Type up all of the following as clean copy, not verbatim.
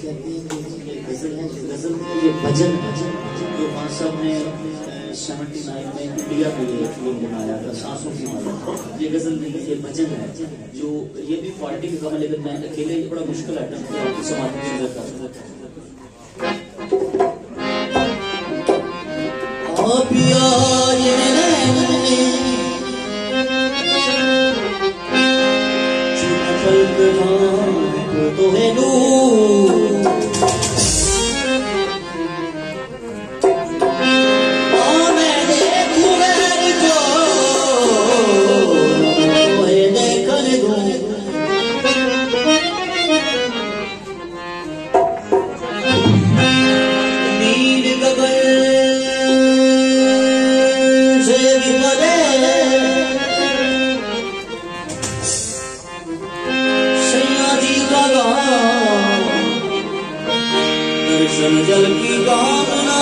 कहते हैं कि ये गजल है, गजल में ये भजन जो मां साहब ने 79 में इंडिया में ये फिल्म बनाया था सांसों की माला, ये गजल नहीं है, ये भजन है जो ये भी पार्टी का काम है, लेकिन मैं अकेले ये बड़ा मुश्किल आइटम आपको समाप्त करता तो है जल की कामना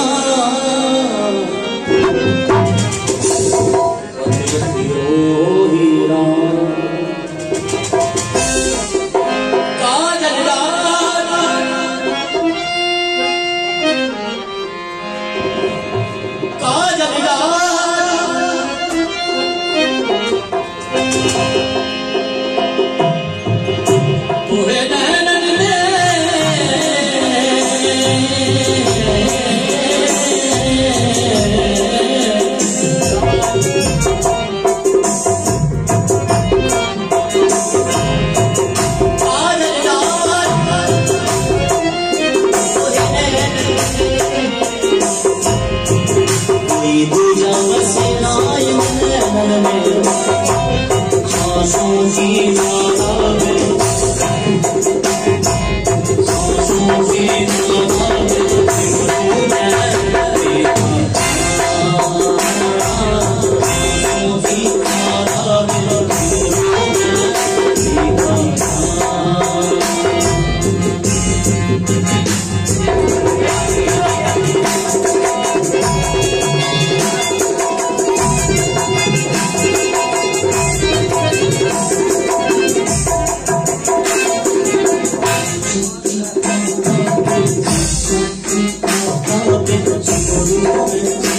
Thank you.